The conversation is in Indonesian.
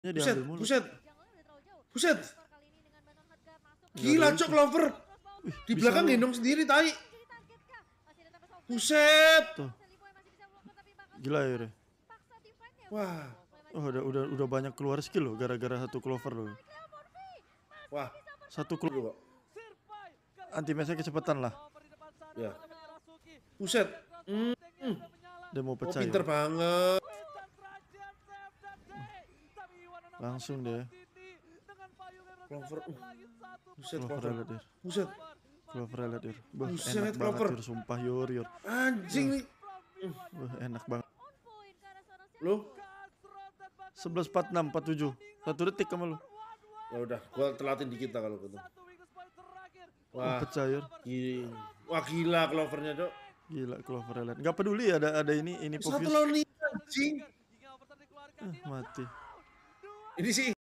Ya Buset, diambil mulu. buset, buset. Nggak Gila, ada cok itu. Clover. Di Bisa belakang loh. gendong sendiri, tai. Buset. Tuh. Gila ya, Re. Wah. Oh, udah banyak keluar skill loh gara-gara satu Clover loh. Wah. Satu Clover. Anti match-nya kecepatan lah. Ya. Buset. Dia mau Oh, pecah pinter ya. banget. Langsung deh. Clover. Buset, Clover Clover. Reladir. Buset. Clover Reladir. Bah, Buset, enak banget Clover. Yor, sumpah Yor. Anjing nih. Wah, enak banget. Lu? 11-46, 47. 1 detik sama lu. Ya udah, gua telatin dikit lah kalau gitu. Wah, Pecah Yor. gila. Wah, gila Clovernya, Cok. Gila Clover Reladir. Enggak peduli ada ini Satu Povius. lawan 5, anjing. Mati. Ini sih